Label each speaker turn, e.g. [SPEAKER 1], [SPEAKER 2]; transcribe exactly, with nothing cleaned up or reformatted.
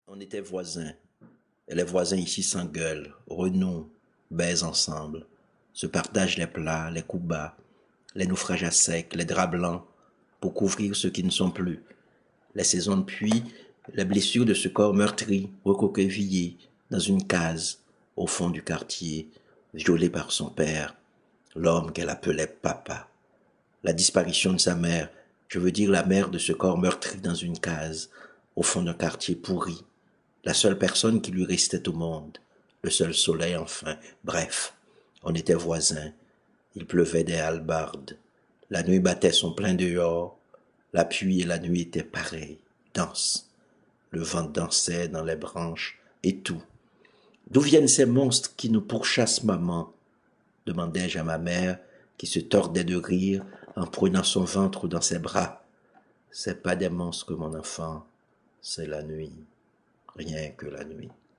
[SPEAKER 1] On était voisins, et les voisins ici s'engueulent, renouent, baisent ensemble, se partagent les plats, les coups bas, les naufrages à sec, les draps blancs, pour couvrir ceux qui ne sont plus, les saisons de pluie, les blessures de ce corps meurtri, recroquevillé dans une case, au fond du quartier, violé par son père, l'homme qu'elle appelait papa. La disparition de sa mère, je veux dire la mère de ce corps meurtri dans une case, au fond d'un quartier pourri, la seule personne qui lui restait au monde, le seul soleil enfin, bref, on était voisins, il pleuvait des hallebardes, la nuit battait son plein dehors, la pluie et la nuit étaient pareilles, denses, le vent dansait dans les branches et tout. D'où viennent ces monstres qui nous pourchassent, maman? Demandai-je à ma mère, qui se tordait de rire en prenant son ventre dans ses bras. C'est pas des monstres, mon enfant, c'est la nuit, rien que la nuit.